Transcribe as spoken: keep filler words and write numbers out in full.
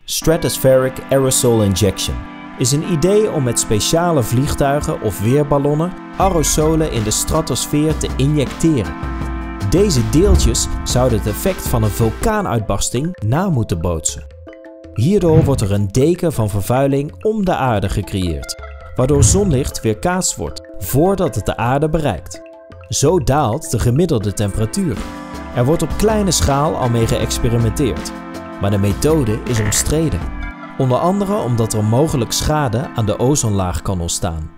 Stratospheric Aerosol Injection is een idee om met speciale vliegtuigen of weerballonnen aerosolen in de stratosfeer te injecteren. Deze deeltjes zouden het effect van een vulkaanuitbarsting na moeten bootsen. Hierdoor wordt er een deken van vervuiling om de aarde gecreëerd, waardoor zonlicht weerkaatst wordt voordat het de aarde bereikt. Zo daalt de gemiddelde temperatuur. Er wordt op kleine schaal al mee geëxperimenteerd, maar de methode is omstreden. Onder andere omdat er mogelijk schade aan de ozonlaag kan ontstaan.